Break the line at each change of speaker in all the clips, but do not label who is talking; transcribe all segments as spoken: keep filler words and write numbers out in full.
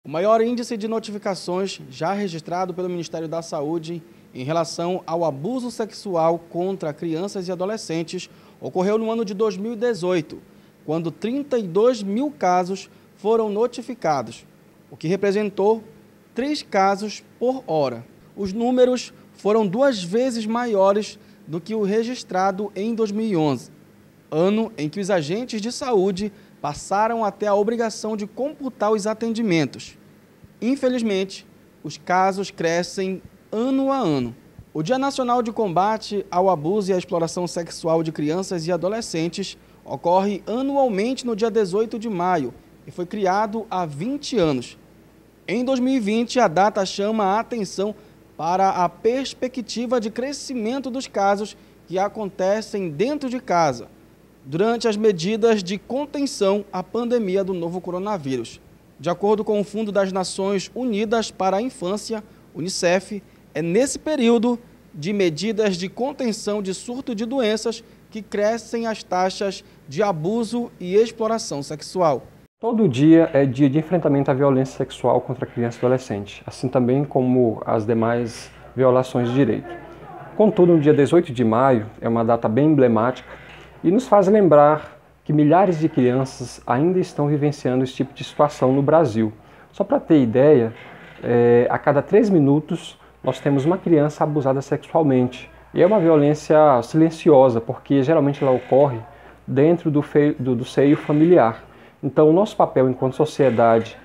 O maior índice de notificações já registrado pelo Ministério da Saúde em relação ao abuso sexual contra crianças e adolescentes ocorreu no ano de dois mil e dezoito, quando trinta e dois mil casos foram notificados, o que representou três casos por hora. Os números foram duas vezes maiores do que o registrado em dois mil e onze, ano em que os agentes de saúde passaram a ter a obrigação de computar os atendimentos. Infelizmente, os casos crescem ano a ano. O Dia Nacional de Combate ao Abuso e à Exploração Sexual de Crianças e Adolescentes ocorre anualmente no dia dezoito de maio e foi criado há vinte anos. Em dois mil e vinte, a data chama a atenção para a perspectiva de crescimento dos casos que acontecem dentro de casa, durante as medidas de contenção à pandemia do novo coronavírus. De acordo com o Fundo das Nações Unidas para a Infância, Unicef, é nesse período de medidas de contenção de surto de doenças que crescem as taxas de abuso e exploração sexual.
Todo dia é dia de enfrentamento à violência sexual contra criança e adolescente, assim também como as demais violações de direito. Contudo, no dia dezoito de maio é uma data bem emblemática e nos faz lembrar que milhares de crianças ainda estão vivenciando esse tipo de situação no Brasil. Só para ter ideia, é, a cada três minutos nós temos uma criança abusada sexualmente. E é uma violência silenciosa, porque geralmente ela ocorre dentro do, feio, do, do seio familiar. Então, o nosso papel enquanto sociedade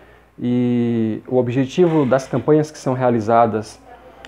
e o objetivo das campanhas que são realizadas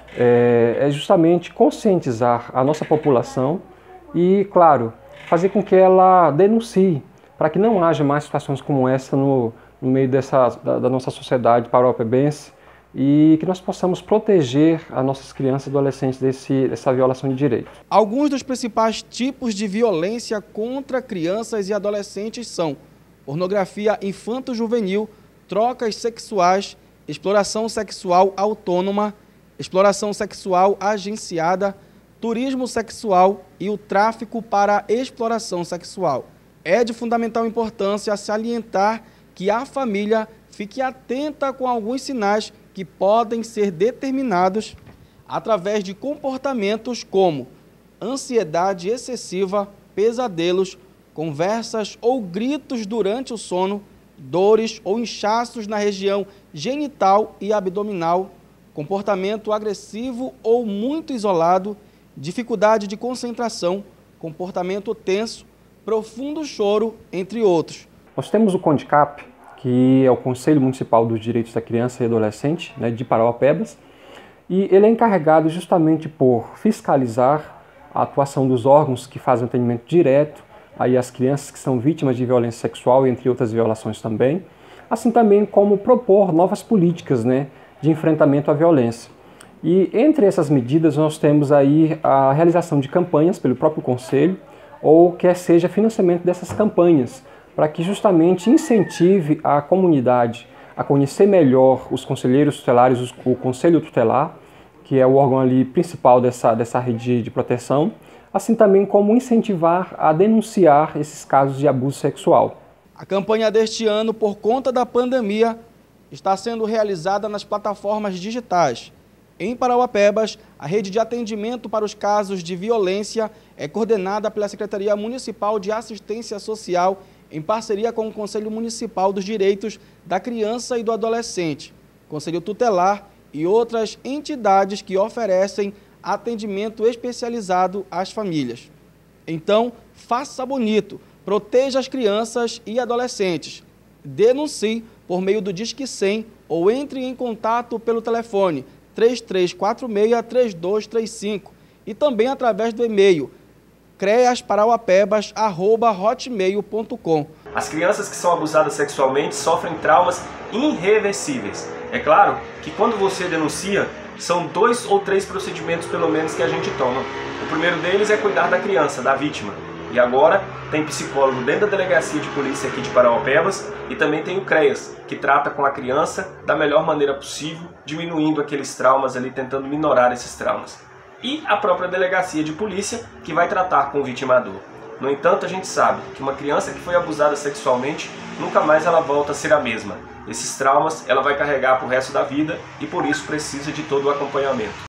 é, é justamente conscientizar a nossa população e, claro, fazer com que ela denuncie, para que não haja mais situações como essa no, no meio dessa, da, da nossa sociedade parauapebense e que nós possamos proteger as nossas crianças e adolescentes desse, dessa violação de direitos.
Alguns dos principais tipos de violência contra crianças e adolescentes são pornografia infanto-juvenil, trocas sexuais, exploração sexual autônoma, exploração sexual agenciada, turismo sexual e o tráfico para exploração sexual. É de fundamental importância salientar que a família fique atenta com alguns sinais que podem ser determinados através de comportamentos como ansiedade excessiva, pesadelos, conversas ou gritos durante o sono, dores ou inchaços na região genital e abdominal, comportamento agressivo ou muito isolado, dificuldade de concentração, comportamento tenso, profundo choro, entre outros.
Nós temos o CONDICAP, que é o Conselho Municipal dos Direitos da Criança e Adolescente, né, de Parauapebas, e ele é encarregado justamente por fiscalizar a atuação dos órgãos que fazem atendimento direto aí às crianças que são vítimas de violência sexual, entre outras violações também, assim também como propor novas políticas, né, de enfrentamento à violência. E entre essas medidas nós temos aí a realização de campanhas pelo próprio Conselho, ou quer seja financiamento dessas campanhas, para que justamente incentive a comunidade a conhecer melhor os conselheiros tutelares, o Conselho Tutelar, que é o órgão ali principal dessa, dessa rede de proteção, assim também como incentivar a denunciar esses casos de abuso sexual.
A campanha deste ano, por conta da pandemia, está sendo realizada nas plataformas digitais. Em Parauapebas, a rede de atendimento para os casos de violência é coordenada pela Secretaria Municipal de Assistência Social em parceria com o Conselho Municipal dos Direitos da Criança e do Adolescente, Conselho Tutelar e outras entidades que oferecem atendimento especializado às famílias. Então, faça bonito, proteja as crianças e adolescentes. Denuncie por meio do Disque cem ou entre em contato pelo telefone três três quatro seis, três dois três cinco e também através do e-mail creas parauapebas arroba hotmail ponto com.
As crianças que são abusadas sexualmente sofrem traumas irreversíveis. É claro que quando você denuncia, são dois ou três procedimentos pelo menos que a gente toma. O primeiro deles é cuidar da criança, da vítima. E agora tem psicólogo dentro da delegacia de polícia aqui de Parauapebas e também tem o CREAS, que trata com a criança da melhor maneira possível, diminuindo aqueles traumas ali, tentando minorar esses traumas. E a própria delegacia de polícia, que vai tratar com o vitimador. No entanto, a gente sabe que uma criança que foi abusada sexualmente, nunca mais ela volta a ser a mesma. Esses traumas ela vai carregar para o resto da vida e por isso precisa de todo o acompanhamento.